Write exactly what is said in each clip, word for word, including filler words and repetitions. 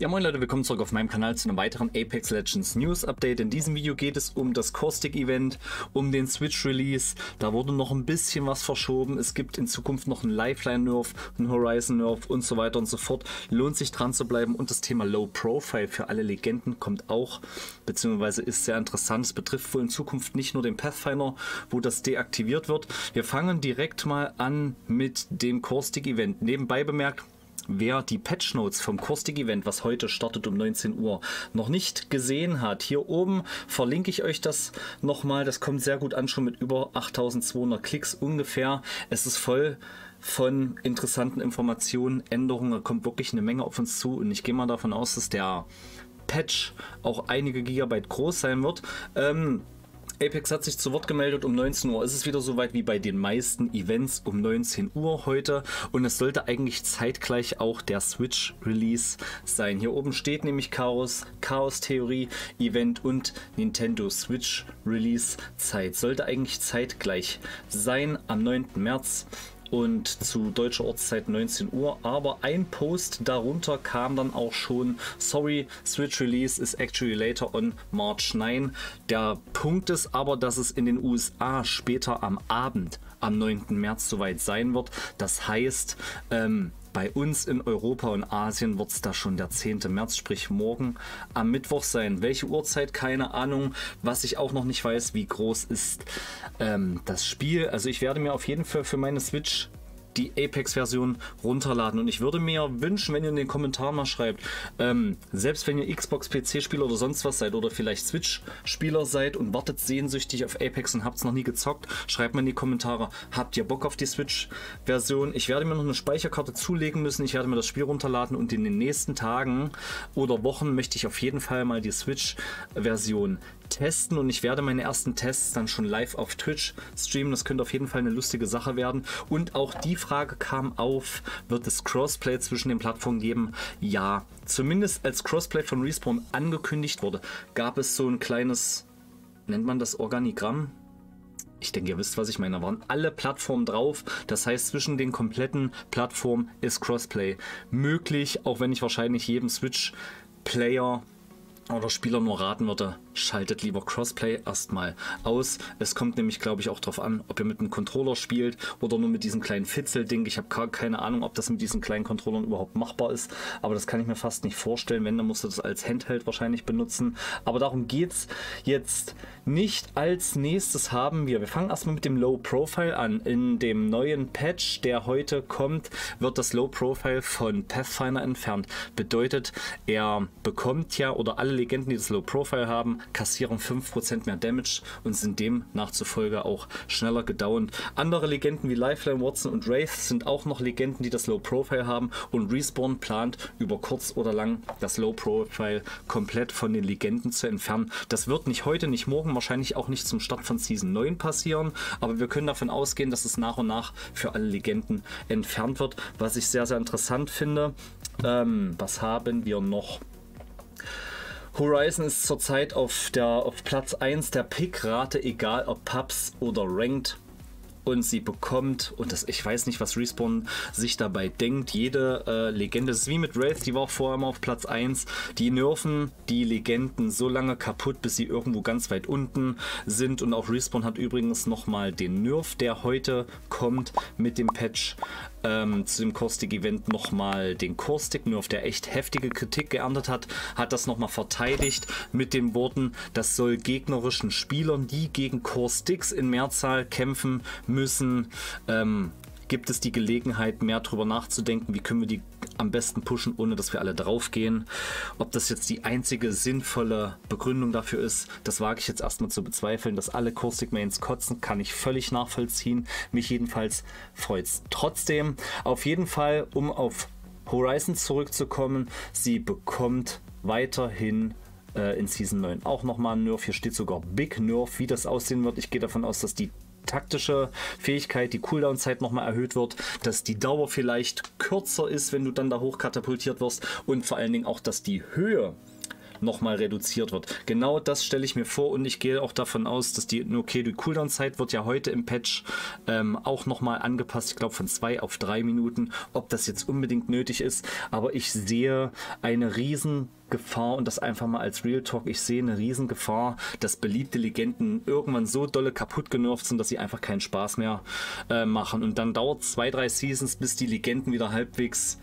Ja, moin Leute, willkommen zurück auf meinem Kanal zu einem weiteren Apex Legends News Update. In diesem Video geht es um das Caustic Event, um den Switch Release. Da wurde noch ein bisschen was verschoben. Es gibt in Zukunft noch einen Lifeline Nerf, einen Horizon Nerf und so weiter und so fort. Lohnt sich dran zu bleiben. Und das Thema Low Profile für alle Legenden kommt auch, beziehungsweise ist sehr interessant. Es betrifft wohl in Zukunft nicht nur den Pathfinder, wo das deaktiviert wird. Wir fangen direkt mal an mit dem Caustic Event. Nebenbei bemerkt, wer die Patch Notes vom Caustic Event, was heute startet um neunzehn Uhr, noch nicht gesehen hat, hier oben verlinke ich euch das nochmal. Das kommt sehr gut an, schon mit über achttausendzweihundert Klicks ungefähr. Es ist voll von interessanten Informationen, Änderungen, da kommt wirklich eine Menge auf uns zu und ich gehe mal davon aus, dass der Patch auch einige Gigabyte groß sein wird. Ähm, Apex hat sich zu Wort gemeldet, um neunzehn Uhr ist es wieder soweit wie bei den meisten Events um neunzehn Uhr heute und es sollte eigentlich zeitgleich auch der Switch Release sein. Hier oben steht nämlich Chaos, Chaos Theorie Event und Nintendo Switch Release Zeit. Sollte eigentlich zeitgleich sein am neunten März. Und zu deutscher Ortszeit neunzehn Uhr, aber ein Post darunter kam dann auch schon: sorry, Switch Release is actually later on March ninth. Der Punkt ist aber, dass es in den U S A später am Abend am neunten März soweit sein wird. Das heißt, ähm, bei uns in Europa und Asien wird es da schon der zehnte März, sprich morgen am Mittwoch sein. Welche Uhrzeit? Keine Ahnung. Was ich auch noch nicht weiß, wie groß ist ähm, das Spiel. Also ich werde mir auf jeden Fall für meine Switch die Apex-Version runterladen und ich würde mir wünschen, wenn ihr in den Kommentaren mal schreibt, ähm, selbst wenn ihr Xbox P C-Spieler oder sonst was seid oder vielleicht Switch-Spieler seid und wartet sehnsüchtig auf Apex und habt es noch nie gezockt, schreibt mir in die Kommentare, habt ihr Bock auf die Switch-Version? Ich werde mir noch eine Speicherkarte zulegen müssen, ich werde mir das Spiel runterladen und in den nächsten Tagen oder Wochen möchte ich auf jeden Fall mal die Switch-Version testen und ich werde meine ersten Tests dann schon live auf Twitch streamen. Das könnte auf jeden Fall eine lustige Sache werden. Und auch die Frage kam auf, wird es Crossplay zwischen den Plattformen geben? Ja, zumindest als Crossplay von Respawn angekündigt wurde, gab es so ein kleines, nennt man das Organigramm? Ich denke, ihr wisst, was ich meine. Da waren alle Plattformen drauf. Das heißt, zwischen den kompletten Plattformen ist Crossplay möglich, auch wenn ich wahrscheinlich jedem Switch-Player oder Spieler nur raten würde, schaltet lieber Crossplay erstmal aus. Es kommt nämlich, glaube ich, auch darauf an, ob ihr mit einem Controller spielt oder nur mit diesem kleinen Fitzel-Ding. Ich habe gar keine Ahnung, ob das mit diesen kleinen Controllern überhaupt machbar ist, aber das kann ich mir fast nicht vorstellen. Wenn, dann musst du das als Handheld wahrscheinlich benutzen. Aber darum geht es jetzt nicht. Als nächstes haben wir, wir fangen erstmal mit dem Low Profile an. In dem neuen Patch, der heute kommt, wird das Low Profile von Pathfinder entfernt. Bedeutet, er bekommt ja, oder alle Legenden, die das Low Profile haben, kassieren fünf Prozent mehr Damage und sind demnach zufolge auch schneller gedownt. Andere Legenden wie Lifeline, Watson und Wraith sind auch noch Legenden, die das Low Profile haben und Respawn plant über kurz oder lang das Low Profile komplett von den Legenden zu entfernen. Das wird nicht heute, nicht morgen, wahrscheinlich auch nicht zum Start von Season neun passieren, aber wir können davon ausgehen, dass es nach und nach für alle Legenden entfernt wird, was ich sehr, sehr interessant finde. Ähm, was haben wir noch? Horizon ist zurzeit auf, der, auf Platz eins der Pickrate, egal ob Pubs oder Ranked. Und sie bekommt, und das, ich weiß nicht, was Respawn sich dabei denkt, jede äh, Legende, das ist wie mit Wraith, die war auch vorher immer auf Platz eins, die nerven die Legenden so lange kaputt, bis sie irgendwo ganz weit unten sind. Und auch Respawn hat übrigens nochmal den Nerf, der heute kommt mit dem Patch ähm, zu dem Caustic Event, nochmal den Caustic Nerf, der echt heftige Kritik geerntet hat, hat das nochmal verteidigt mit den Worten, das soll gegnerischen Spielern, die gegen Caustics in Mehrzahl kämpfen müssen, ähm, gibt es die Gelegenheit, mehr darüber nachzudenken, wie können wir die am besten pushen, ohne dass wir alle draufgehen. Ob das jetzt die einzige sinnvolle Begründung dafür ist, das wage ich jetzt erstmal zu bezweifeln. Dass alle Caustic Mains kotzen, kann ich völlig nachvollziehen. Mich jedenfalls freut es trotzdem. Auf jeden Fall, um auf Horizon zurückzukommen, sie bekommt weiterhin äh, in Season neun auch nochmal ein Nerf. Hier steht sogar Big Nerf, wie das aussehen wird. Ich gehe davon aus, dass die taktische Fähigkeit, die Cooldown-Zeit nochmal erhöht wird, dass die Dauer vielleicht kürzer ist, wenn du dann da hochkatapultiert wirst und vor allen Dingen auch, dass die Höhe nochmal reduziert wird. Genau das stelle ich mir vor und ich gehe auch davon aus, dass die, okay, die Cooldown-Zeit wird ja heute im Patch ähm, auch nochmal angepasst, ich glaube von zwei auf drei Minuten, ob das jetzt unbedingt nötig ist, aber ich sehe eine riesen Gefahr und das einfach mal als Real Talk, ich sehe eine riesen Gefahr, dass beliebte Legenden irgendwann so dolle kaputt genervt sind, dass sie einfach keinen Spaß mehr äh, machen und dann dauert es zwei, drei Seasons, bis die Legenden wieder halbwegs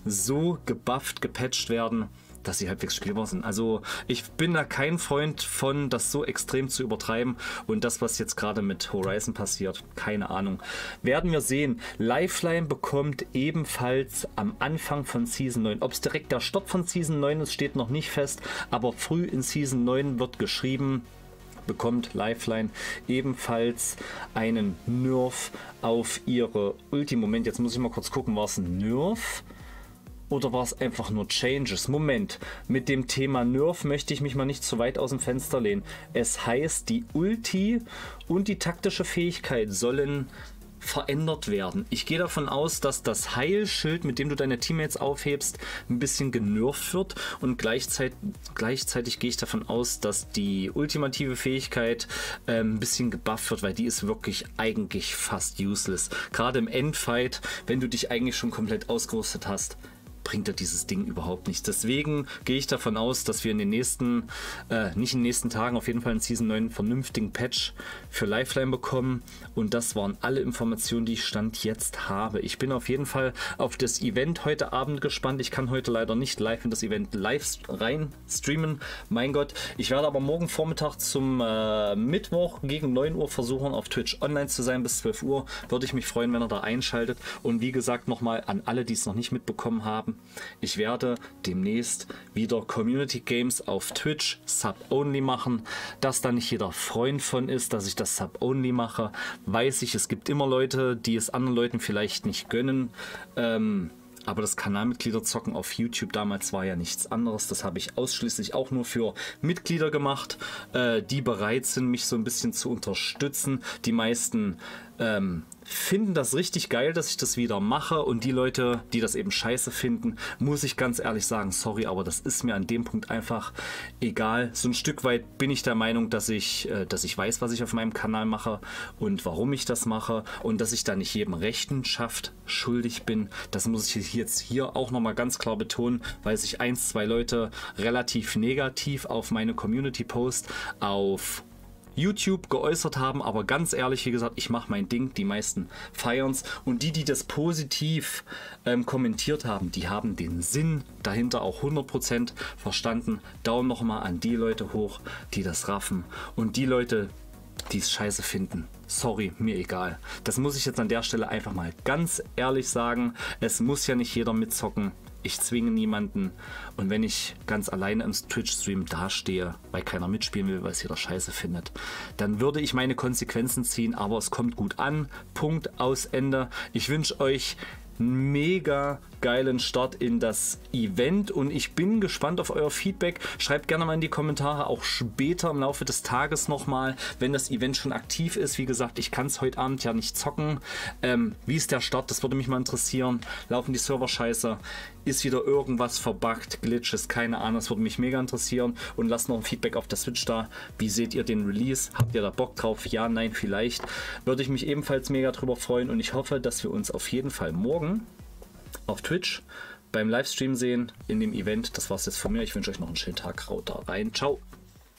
so gebufft, gepatcht werden, dass sie halbwegs spielbar sind. Also ich bin da kein Freund von, das so extrem zu übertreiben und das, was jetzt gerade mit Horizon passiert, keine Ahnung. Werden wir sehen. Lifeline bekommt ebenfalls am Anfang von Season neun, ob es direkt der Start von Season neun ist, steht noch nicht fest, aber früh in Season neun wird geschrieben, bekommt Lifeline ebenfalls einen Nerf auf ihre Ulti. Moment, jetzt muss ich mal kurz gucken, war es ein Nerf? Oder war es einfach nur Changes? Moment, mit dem Thema Nerf möchte ich mich mal nicht zu weit aus dem Fenster lehnen. Es heißt, die Ulti und die taktische Fähigkeit sollen verändert werden. Ich gehe davon aus, dass das Heilschild, mit dem du deine Teammates aufhebst, ein bisschen genervt wird und gleichzeitig, gleichzeitig gehe ich davon aus, dass die ultimative Fähigkeit äh, ein bisschen gebufft wird, weil die ist wirklich eigentlich fast useless. Gerade im Endfight, wenn du dich eigentlich schon komplett ausgerüstet hast, bringt er dieses Ding überhaupt nicht. Deswegen gehe ich davon aus, dass wir in den nächsten, äh, nicht in den nächsten Tagen, auf jeden Fall in Season neun einen vernünftigen Patch für Lifeline bekommen. Und das waren alle Informationen, die ich Stand jetzt habe. Ich bin auf jeden Fall auf das Event heute Abend gespannt. Ich kann heute leider nicht live in das Event live rein streamen. Mein Gott. Ich werde aber morgen Vormittag zum äh, Mittwoch gegen neun Uhr versuchen, auf Twitch online zu sein bis zwölf Uhr. Würde ich mich freuen, wenn ihr da einschaltet. Und wie gesagt, nochmal an alle, die es noch nicht mitbekommen haben, ich werde demnächst wieder Community Games auf Twitch Sub-Only machen. Dass da nicht jeder Freund von ist, dass ich das Sub-Only mache, weiß ich. Es gibt immer Leute, die es anderen Leuten vielleicht nicht gönnen. Ähm, aber das Kanalmitglieder zocken auf YouTube damals war ja nichts anderes. Das habe ich ausschließlich auch nur für Mitglieder gemacht, äh, die bereit sind, mich so ein bisschen zu unterstützen. Die meisten ähm, finden das richtig geil, dass ich das wieder mache und die Leute, die das eben scheiße finden, muss ich ganz ehrlich sagen, sorry, aber das ist mir an dem Punkt einfach egal. So ein Stück weit bin ich der Meinung, dass ich, äh, dass ich weiß, was ich auf meinem Kanal mache und warum ich das mache und dass ich da nicht jedem Rechenschaft schuldig bin. Das muss ich jetzt hier auch nochmal ganz klar betonen, weil sich eins, zwei Leute relativ negativ auf meine Community-Post auf YouTube geäußert haben, aber ganz ehrlich, wie gesagt, ich mache mein Ding, die meisten feiern's und die, die das positiv ähm, kommentiert haben, die haben den Sinn dahinter auch hundert Prozent verstanden. Daumen nochmal an die Leute hoch, die das raffen und die Leute, die es scheiße finden. Sorry, mir egal. Das muss ich jetzt an der Stelle einfach mal ganz ehrlich sagen. Es muss ja nicht jeder mitzocken. Ich zwinge niemanden und wenn ich ganz alleine im Twitch-Stream dastehe, weil keiner mitspielen will, weil es jeder scheiße findet, dann würde ich meine Konsequenzen ziehen, aber es kommt gut an. Punkt, aus, Ende. Ich wünsche euch einen mega geilen Start in das Event und ich bin gespannt auf euer Feedback. Schreibt gerne mal in die Kommentare, auch später im Laufe des Tages nochmal, wenn das Event schon aktiv ist. Wie gesagt, ich kann es heute Abend ja nicht zocken. Ähm, wie ist der Start? Das würde mich mal interessieren. Laufen die Server scheiße? Ist wieder irgendwas verbuggt, Glitches? Keine Ahnung, das würde mich mega interessieren. Und lasst noch ein Feedback auf der Switch da. Wie seht ihr den Release? Habt ihr da Bock drauf? Ja, nein, vielleicht. Würde ich mich ebenfalls mega drüber freuen und ich hoffe, dass wir uns auf jeden Fall morgen auf Twitch beim Livestream sehen in dem Event. Das war es jetzt von mir. Ich wünsche euch noch einen schönen Tag. Haut da rein. Ciao.